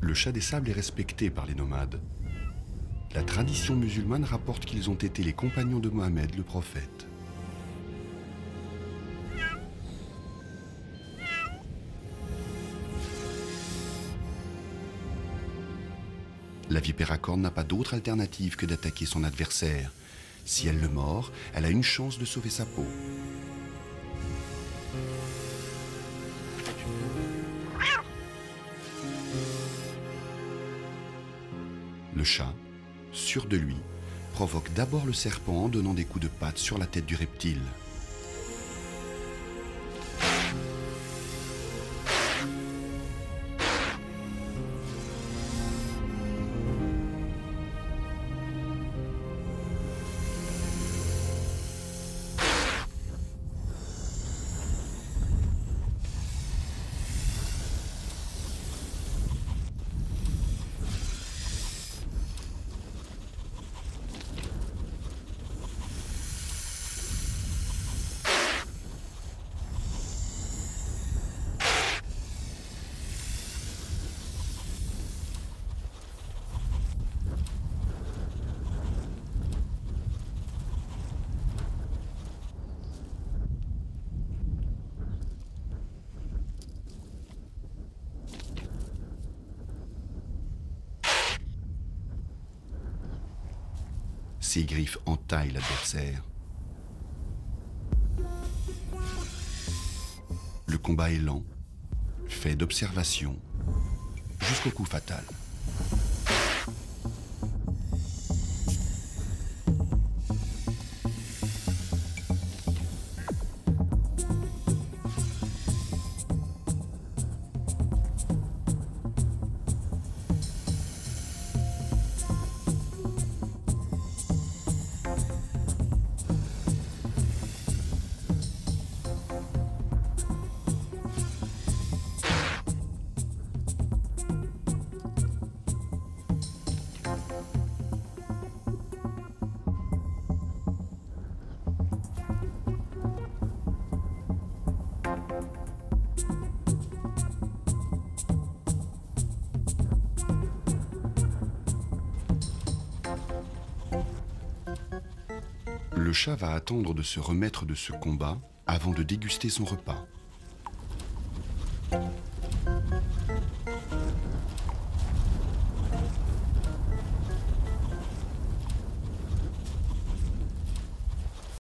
Le chat des sables est respecté par les nomades. La tradition musulmane rapporte qu'ils ont été les compagnons de Mohammed, le prophète. La vipère à cornes n'a pas d'autre alternative que d'attaquer son adversaire. Si elle le mord, elle a une chance de sauver sa peau. Le chat, sûr de lui, provoque d'abord le serpent en donnant des coups de patte sur la tête du reptile. Ses griffes entaillent l'adversaire. Le combat est lent, fait d'observation, jusqu'au coup fatal. Le chat va attendre de se remettre de ce combat avant de déguster son repas.